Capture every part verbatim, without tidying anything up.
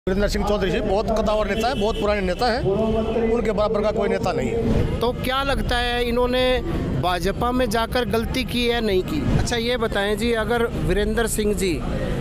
वीरेंद्र सिंह चौधरी जी बहुत कद्दावर नेता है, बहुत पुराने नेता है, उनके बराबर का कोई नेता नहीं है। तो क्या लगता है इन्होंने भाजपा में जाकर गलती की है नहीं की? अच्छा ये बताएं जी, अगर वीरेंद्र सिंह जी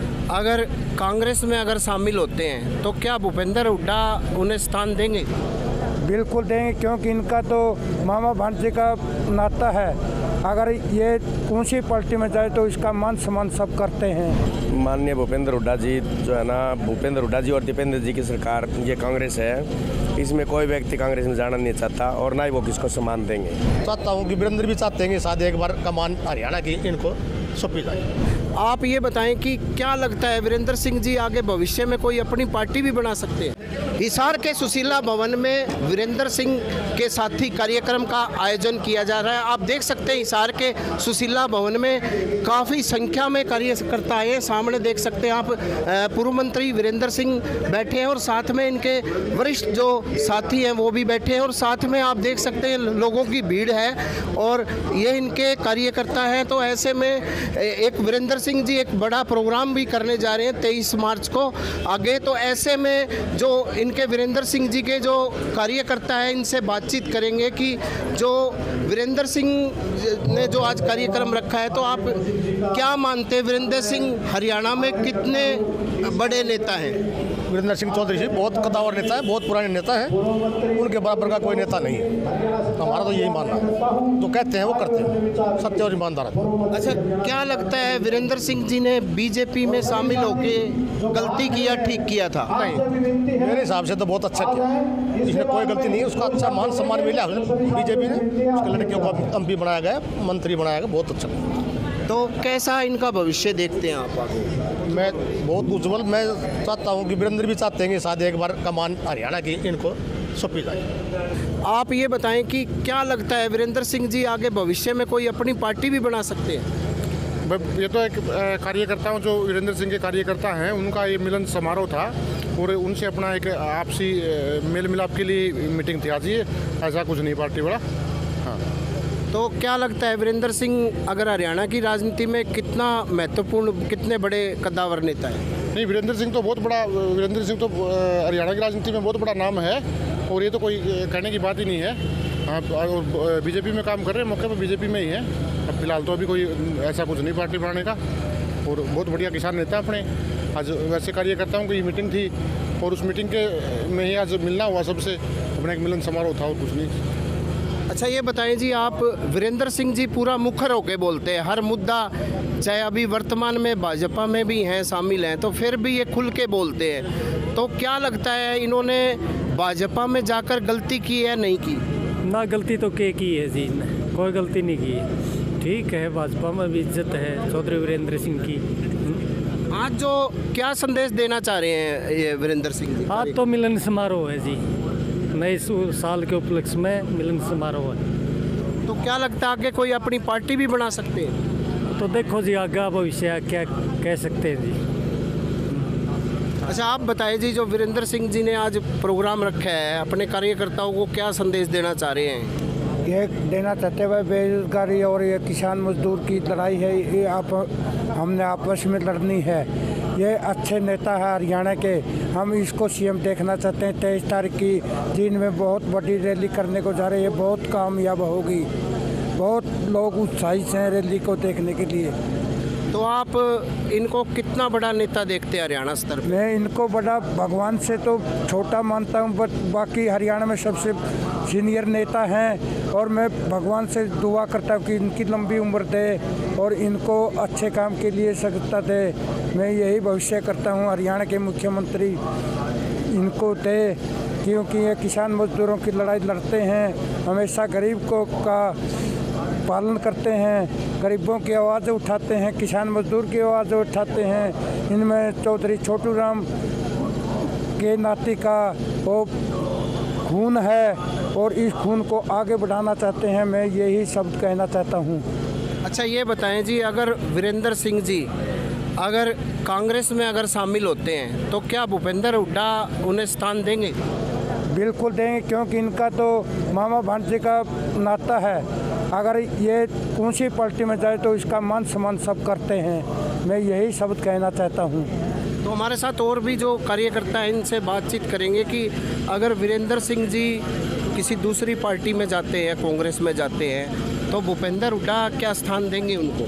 अगर कांग्रेस में अगर शामिल होते हैं तो क्या भूपेंद्र हुड्डा उन्हें स्थान देंगे? बिल्कुल देंगे, क्योंकि इनका तो मामा भांजे का नाता है। अगर ये ऊंची पार्टी में जाए तो इसका मान सम्मान सब करते हैं। माननीय भूपेंद्र हुड्डा जी जो है ना, भूपेंद्र हुड्डा जी और दीपेंद्र जी की सरकार, ये कांग्रेस है, इसमें कोई व्यक्ति कांग्रेस में जाना नहीं चाहता और ना ही वो किसको सम्मान देंगे। चाहता हूँ कि वीरेंद्र भी चाहते हैं कि शायद एक बार कमान हरियाणा की इनको सौंपी जाए। आप ये बताएं कि क्या लगता है वीरेंद्र सिंह जी आगे भविष्य में कोई अपनी पार्टी भी बना सकते हैं? हिसार के सुशीला भवन में वीरेंद्र सिंह के साथी कार्यक्रम का आयोजन किया जा रहा है। आप देख सकते हैं हिसार के सुशीला भवन में काफ़ी संख्या में कार्यकर्ता आए हैं। सामने देख सकते हैं आप पूर्व मंत्री वीरेंद्र सिंह बैठे हैं और साथ में इनके वरिष्ठ जो साथी हैं वो भी बैठे हैं और साथ में आप देख सकते हैं लोगों की भीड़ है और ये इनके कार्यकर्ता हैं। तो ऐसे में एक वीरेंद्र सिंह जी एक बड़ा प्रोग्राम भी करने जा रहे हैं तेईस मार्च को आगे। तो ऐसे में जो इनके वीरेंद्र सिंह जी के जो कार्यकर्ता हैं इनसे बातचीत करेंगे कि जो वीरेंद्र सिंह ने जो आज कार्यक्रम रखा है, तो आप क्या मानते हैं वीरेंद्र सिंह हरियाणा में कितने बड़े नेता हैं? वीरेंद्र सिंह चौधरी जी बहुत कद्दावर नेता है, बहुत पुराने नेता है, उनके बराबर का कोई नेता नहीं है। हमारा तो यही मानना है, जो कहते हैं वो करते हैं, सत्य और ईमानदार। अच्छा क्या लगता है वीरेंद्र सिंह जी ने बीजेपी में शामिल होके गलती किया ठीक किया था? नहीं, मेरे हिसाब से तो बहुत अच्छा किया, इसमें कोई गलती नहीं है। उसका अच्छा मान सम्मान मिला बीजेपी ने, उसके लड़कियों को एम पी बनाया गया, मंत्री बनाया गया, बहुत अच्छा। तो कैसा इनका भविष्य देखते हैं आप आगे? मैं बहुत उज्जवल, मैं चाहता हूँ कि वीरेंद्र भी चाहते हैं कि शायद एक बार कमान हरियाणा की इनको सौंपी जाए। आप ये बताएं कि क्या लगता है वीरेंद्र सिंह जी आगे भविष्य में कोई अपनी पार्टी भी बना सकते हैं? ये तो एक कार्यकर्ता जो वीरेंद्र सिंह के कार्यकर्ता हैं, उनका ये मिलन समारोह था और उनसे अपना एक आपसी मेल मिलाप के लिए मीटिंग थी आज। ये ऐसा कुछ नहीं पार्टी बड़ा। हाँ, तो क्या लगता है वीरेंद्र सिंह अगर हरियाणा की राजनीति में कितना महत्वपूर्ण, कितने बड़े कद्दावर नेता है? नहीं, वीरेंद्र सिंह तो बहुत बड़ा, वीरेंद्र सिंह तो हरियाणा की राजनीति में बहुत बड़ा नाम है और ये तो कोई कहने की बात ही नहीं है। हाँ, और बीजेपी में काम कर रहे हैं, मौके पर बीजेपी में ही है। अब फिलहाल तो अभी कोई ऐसा कुछ नहीं पार्टी बनाने का और बहुत बढ़िया किसान नेता अपने। आज वैसे कार्यकर्ताओं की मीटिंग थी और उस मीटिंग के में ही आज मिलना हुआ सबसे, अपना एक मिलन समारोह था और कुछ नहीं। अच्छा ये बताएं जी, आप वीरेंद्र सिंह जी पूरा मुखर होके बोलते हैं हर मुद्दा, चाहे अभी वर्तमान में भाजपा में भी हैं शामिल हैं, तो फिर भी ये खुल के बोलते हैं। तो क्या लगता है इन्होंने भाजपा में जाकर गलती की है नहीं की? ना गलती तो क्या की है जी, कोई गलती नहीं की है। ठीक है, भाजपा में भी इज्जत है चौधरी वीरेंद्र सिंह की। आज जो क्या संदेश देना चाह रहे हैं ये वीरेंद्र सिंह जी? आज तो मिलन समारोह है जी, नए साल के उपलक्ष्य में मिलन समारोह है। तो क्या लगता है आगे कोई अपनी पार्टी भी बना सकते हैं? तो देखो जी आगे भविष्य क्या कह सकते हैं जी। अच्छा आप बताइए जी, जो वीरेंद्र सिंह जी ने आज प्रोग्राम रखा है, अपने कार्यकर्ताओं को क्या संदेश देना चाह रहे हैं? ये देना चाहते हुए बेरोजगारी और ये किसान मजदूर की लड़ाई है, ये आप हमने आपस में लड़नी है। ये अच्छे नेता है हरियाणा के, हम इसको सीएम देखना चाहते हैं। तेईस तारीख की दिन में बहुत बड़ी रैली करने को जा रहे हैं, बहुत कामयाब होगी, बहुत लोग उत्साहित हैं रैली को देखने के लिए। तो आप इनको कितना बड़ा नेता देखते हैं हरियाणा स्तर पे? मैं इनको बड़ा, भगवान से तो छोटा मानता हूँ, बट बाकी हरियाणा में सबसे सीनियर नेता हैं और मैं भगवान से दुआ करता हूँ कि इनकी लंबी उम्र दे और इनको अच्छे काम के लिए सक्षमता दे। मैं यही भविष्य करता हूँ हरियाणा के मुख्यमंत्री इनको दे, क्योंकि ये किसान मजदूरों की लड़ाई लड़ते हैं, हमेशा गरीब को का पालन करते हैं, गरीबों की आवाज़ उठाते हैं, किसान मजदूर की आवाज़ उठाते हैं। इनमें चौधरी छोटू राम के नाती का वो खून है और इस खून को आगे बढ़ाना चाहते हैं। मैं यही शब्द कहना चाहता हूँ। अच्छा ये बताएं जी, अगर वीरेंद्र सिंह जी अगर कांग्रेस में अगर शामिल होते हैं तो क्या भूपेंद्र हुड्डा उन्हें स्थान देंगे? बिल्कुल देंगे, क्योंकि इनका तो मामा भांजे का नाता है। अगर ये ऊंची पार्टी में जाए तो इसका मान सम्मान सब करते हैं। मैं यही शब्द कहना चाहता हूँ। तो तो हमारे साथ और भी जो कार्यकर्ता हैं इनसे बातचीत करेंगे कि अगर वीरेंद्र सिंह जी किसी दूसरी पार्टी में जाते हैं, कांग्रेस में जाते हैं, तो भूपेंद्र हुड्डा क्या स्थान देंगे उनको?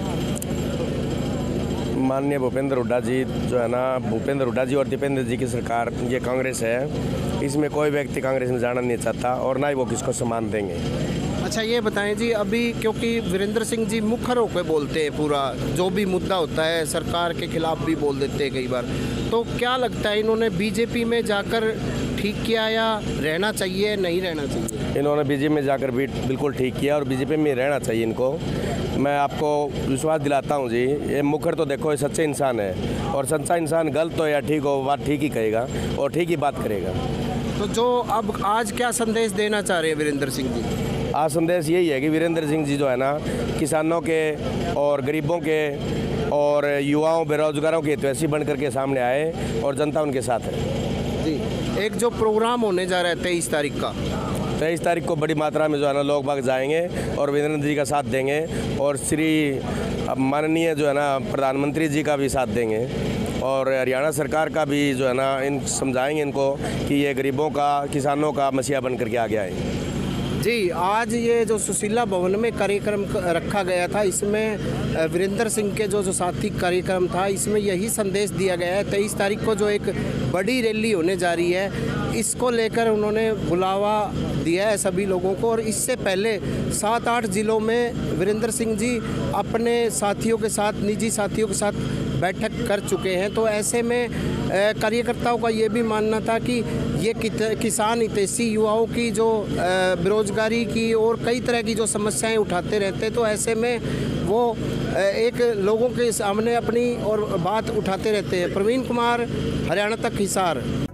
माननीय भूपेंद्र हुड्डा जी जो है ना, भूपेंद्र हुड्डा जी और दीपेंद्र जी की सरकार, ये कांग्रेस है, इसमें कोई व्यक्ति कांग्रेस में जाना नहीं चाहता और ना ही वो किसको सम्मान देंगे। अच्छा ये बताएं जी, अभी क्योंकि वीरेंद्र सिंह जी मुखर होकर बोलते हैं, पूरा जो भी मुद्दा होता है सरकार के खिलाफ भी बोल देते हैं कई बार, तो क्या लगता है इन्होंने बीजेपी में जाकर ठीक किया या रहना चाहिए, नहीं रहना चाहिए? इन्होंने बीजेपी में जाकर भी बिल्कुल ठीक किया और बीजेपी में रहना चाहिए इनको। मैं आपको विश्वास दिलाता हूं जी, ये मुखर तो देखो ये सच्चे इंसान है और सच्चा इंसान गलत हो या ठीक हो बात ठीक ही कहेगा और ठीक ही बात करेगा। तो जो अब आज क्या संदेश देना चाह रहे हैं वीरेंद्र सिंह जी? आज संदेश यही है कि वीरेंद्र सिंह जी जो है ना, किसानों के और गरीबों के और युवाओं बेरोजगारों के हितैषी बन करके सामने आए और जनता उनके साथ है जी। एक जो प्रोग्राम होने जा रहा है तेईस तारीख का, तेईस तारीख को बड़ी मात्रा में जो है ना लोग बाग जाएंगे और वीरेंद्र जी का साथ देंगे और श्री माननीय जो है ना प्रधानमंत्री जी का भी साथ देंगे और हरियाणा सरकार का भी जो है ना इन समझाएंगे इनको कि ये गरीबों का, किसानों का मसीहा बन करके आगे आए। जी, आज ये जो सुशीला भवन में कार्यक्रम रखा गया था, इसमें वीरेंद्र सिंह के जो जो साथी कार्यक्रम था, इसमें यही संदेश दिया गया है। तेईस तारीख को जो एक बड़ी रैली होने जा रही है, इसको लेकर उन्होंने बुलावा दिया है सभी लोगों को और इससे पहले सात आठ ज़िलों में वीरेंद्र सिंह जी अपने साथियों के साथ, निजी साथियों के साथ बैठक कर चुके हैं। तो ऐसे में कार्यकर्ताओं का ये भी मानना था कि ये किसान हितैषी युवाओं की जो बेरोजगारी की और कई तरह की जो समस्याएं उठाते रहते, तो ऐसे में वो एक लोगों के सामने अपनी और बात उठाते रहते हैं। प्रवीण कुमार, हरियाणा तक, हिसार।